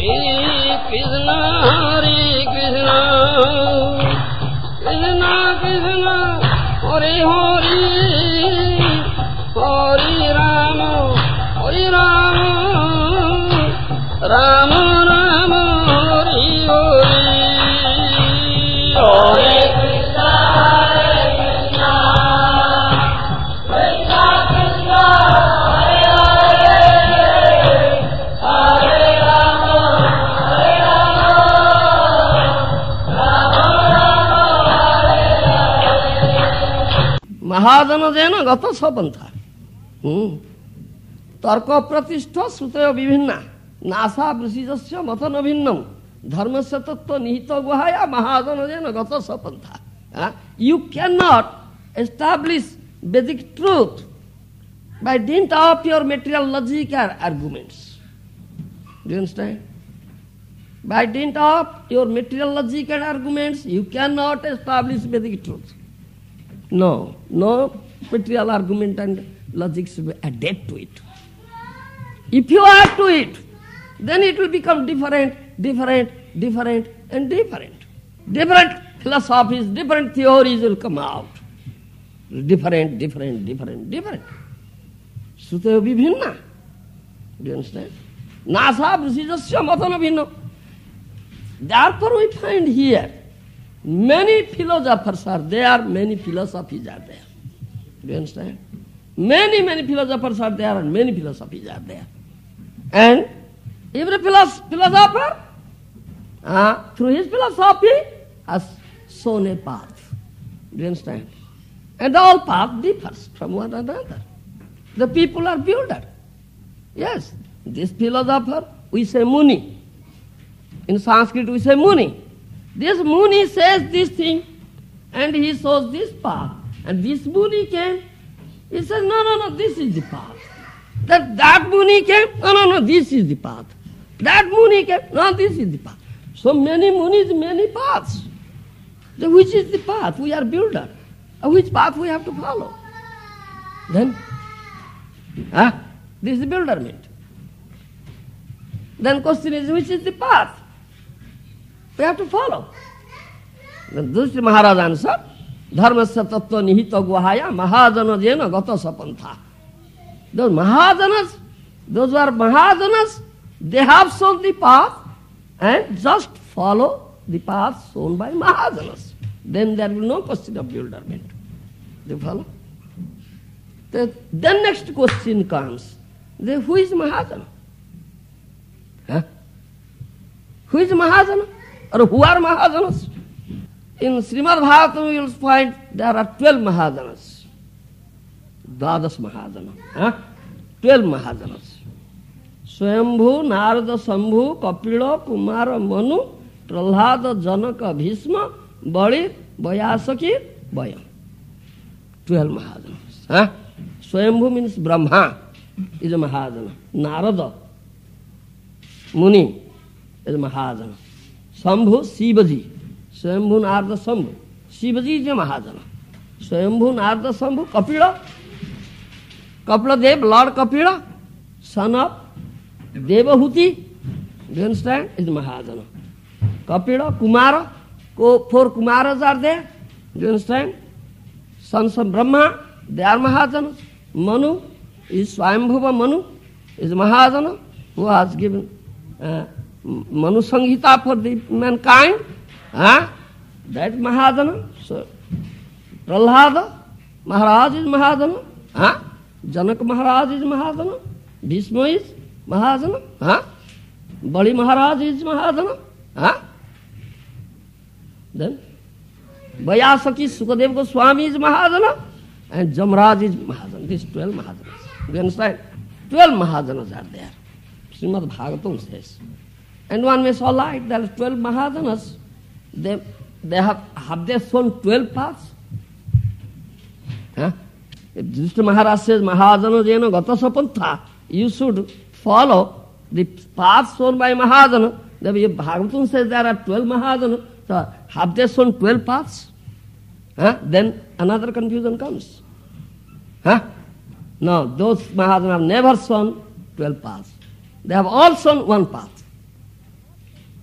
Krishna, Hare Krishna, Krishna Krishna, Hare Hare, Hare Rama, Hare Rama, Rama Rama, Hare Hare. Hare Krishna, Hare Krishna, Krishna Krishna, Hare Hare, Hare Rama, Hare Rama, Rama Rama, Hare Hare. Mahajana jena gata sapantha. Tarka pratishta sutaya vivinna nasa vrisijasya matana vinnam dharmasya tattva nihita guhaya mahajana jena gata sapantha. You cannot establish Vedic truth by dint of your material logic or arguments. Do you understand? By dint of your material logic and arguments, you cannot establish Vedic truth. No material argument and logic should be added to it. If you add to it, then it will become different, and different. Different philosophies, different theories will come out. Different. Sutaya vibhinna. Do you understand? Nasa vrisijasya matana bhinna. Therefore we find here, many philosophers are there, many philosophies are there. Do you understand? Many philosophers are there and many philosophies are there. And every philosopher, through his philosophy, has shown a path. Do you understand? And all path differs from one another. The people are builder. Yes, this philosopher, we say Muni. In Sanskrit we say Muni. This Muni says this thing and he shows this path. And this Muni came, he says, no, this is the path. That Muni came, no, this is the path. That Muni came, no, this is the path. So many Munis, many paths. So which is the path? We are builder. Which path we have to follow? Then, this is the bewilderment. Then question is, which is the path? We have to follow. Then this Maharaja answered, Dharmasya tattva nihita guhaya mahajana jena gata sapantha. Those Mahajanas, those who are Mahajanas, they have shown the path and just follow the path shown by Mahajanas. Then there will be no question of bewilderment. Do you follow? Then next question comes, who is Mahajana? Who is Mahajana? Or who are Mahajanas? In Srimad Bhagavatam you will find there are 12 Mahajanas. Dvadas Mahajana. 12 Mahajanas. Swambhu, Narada, Sambhu, Kapila, Kumara, Manu, Prahlada, Janaka, Bhishma, Bali, Vyasaki, Vayam. 12 Mahajanas. Swambhu means Brahma is a Mahajana. Narada, Muni is a Mahajana. Sambhu, Shivaji. Swambhu, Narada, Sambhu. Shivaji is a Mahajana. Swambhu, Narada, Sambhu, Kapila. Kapila Dev, Lord Kapila, son of Devahuti. Do you understand? Is Mahajana. Kapila, Kumara, 4 Kumaras are there. Do you understand? Sons of Brahma, they are Mahajanas. Manu is Swayambhuva Manu, is Mahajana, who has given Manu Sanghita for the mankind. That Mahajana. So, Prahlada, Maharaj is Mahajana. Janaka Maharaj is Mahajana. Bhishma is Mahajana. Bali Maharaj is Mahajana. Then Vyasaki Sukadeva Goswami is Mahajana. And Jamraj is Mahajana. These 12 Mahajanas. Do you understand? 12 Mahajanas are there. Srimad Bhagavatam says. And one may say, all right, there are 12 Mahajanas. They have they shown 12 paths? If Jushta Maharaj says, Mahajana jena gata sapantha, you should follow the path shown by Mahajana. The Bhagavatam says there are 12 Mahajana. So have they shown 12 paths? Then another confusion comes. No, those Mahajanas have never shown 12 paths. They have all shown one path.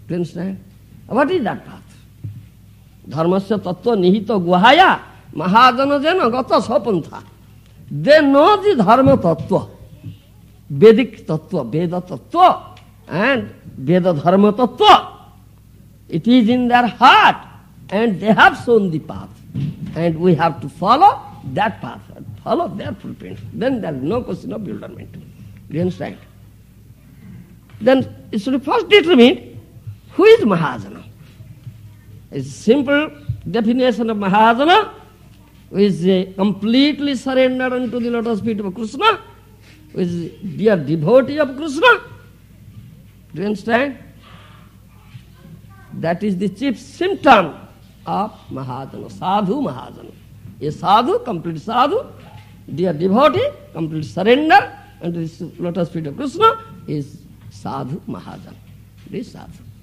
Do you understand? What is that path? Dharmasya tattva nihito guhaya mahajana jena gata sapantha. They know the dharma tattva, Vedic tattva, Veda tattva, and Veda dharma tattva. It is in their heart, and they have shown the path. And we have to follow that path, and follow their footprints. Then there is no question of bewilderment. Do you understand? Then it should be first determined who is Mahajana. It's a simple definition of Mahajana, who is completely surrendered unto the lotus feet of Krishna, who is dear devotee of Krishna. Do you understand? That is the chief symptom of Mahajana, sadhu Mahajana. A sadhu, complete sadhu, dear devotee, complete surrender unto the lotus feet of Krishna is sadhu Mahajana. This sadhu.